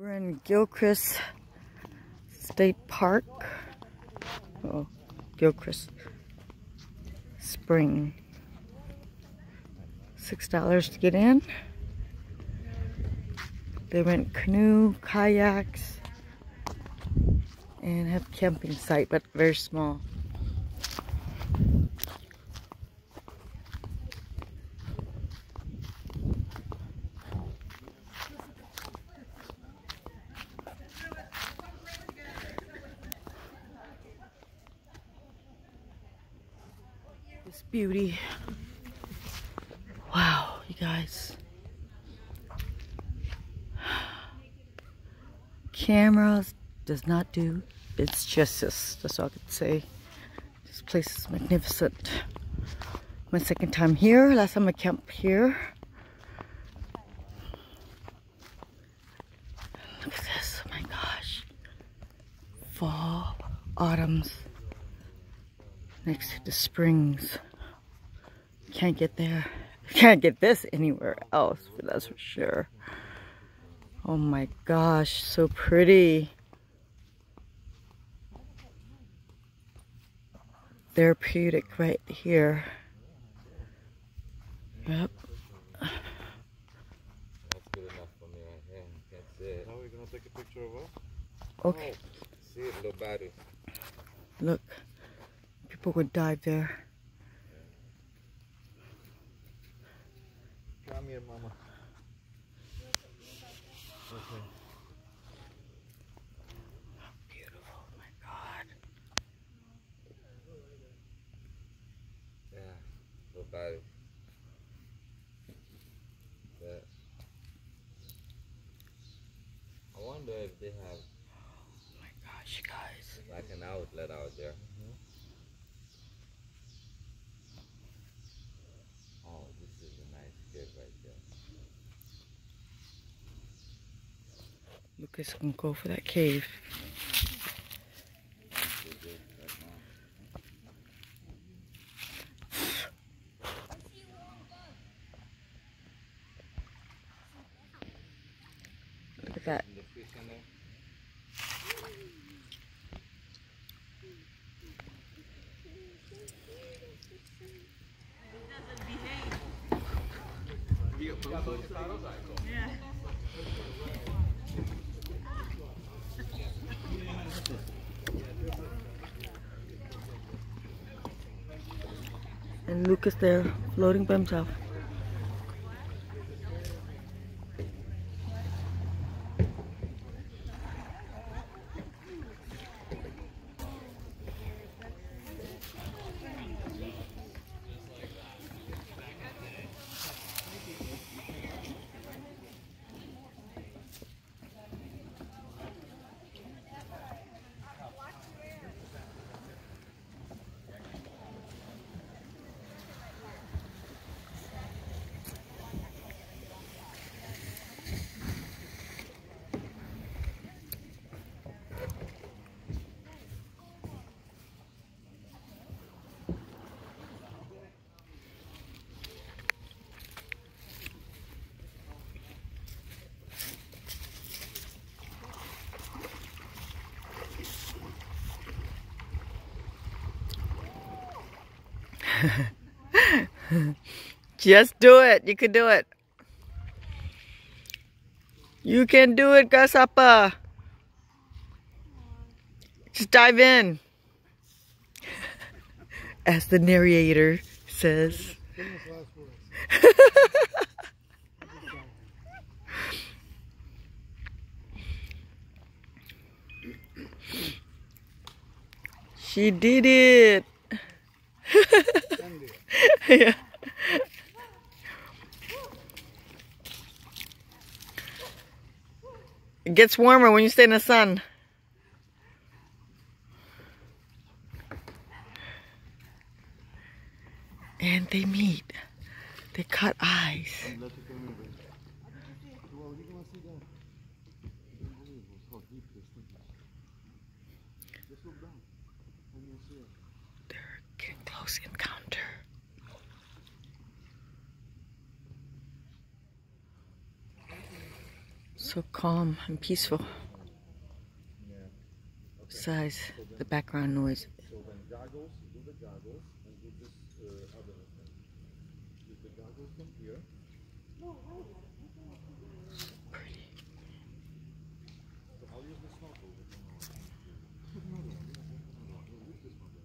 We're in Gilchrist State Park. Oh, Gilchrist Spring. $6 to get in. They rent canoe, kayaks, and have camping site, but very small. This beauty. Wow, you guys. Cameras does not do its justice. That's all I could say. This place is magnificent. My second time here. Last time I camped here. Look at this. Oh my gosh. Fall, autumns. Next to the springs. Can't get there. Can't get this anywhere else, but that's for sure. Oh my gosh, so pretty. Therapeutic right here. Yep. That's good enough for me right here. Can't see it. Now we're gonna take a picture of us. Okay. Oh, see it, little battery. Look, people would dive there. Come here, mama. Okay. Beautiful, oh my God. Yeah, little battery. Yeah. I wonder if they have, Oh my gosh, you guys. like an outlet out there. Oh, this is a nice cave right there. Lucas can go for that cave. Look at that. And Lucas there, floating by himself. Just do it. You can do it. You can do it, Grasshopper. Just dive in. As the narrator says. She did it. Yeah. It gets warmer when you stay in the sun. And they meet. They cut eyes. They're getting close encounter. So calm and peaceful. Besides the background noise. So then goggles, do the goggles, and do this other thing. Use the goggles from here. Pretty. So I'll use the snorkel. Use this one.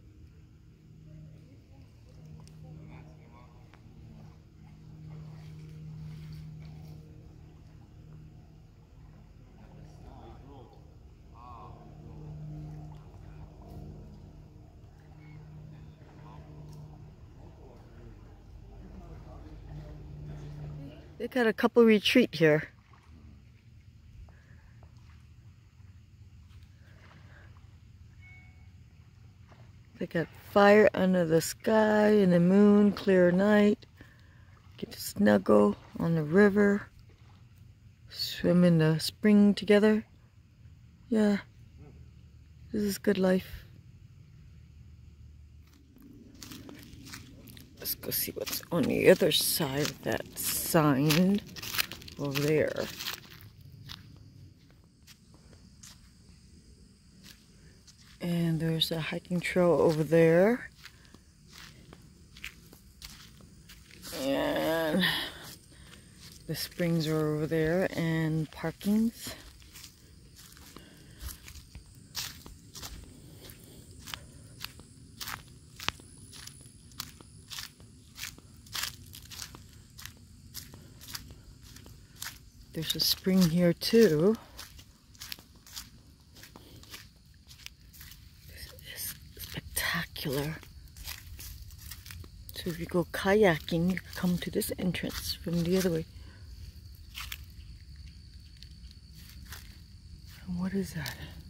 They got a couple retreat here. They got fire under the sky and the moon, clear night. Get to snuggle on the river. Swim in the spring together. Yeah, this is good life. Let's go see what's on the other side of that sign over there. And there's a hiking trail over there. And the springs are over there and parkings. There's a spring here too. This is spectacular. So if you go kayaking, you can come to this entrance from the other way. And what is that?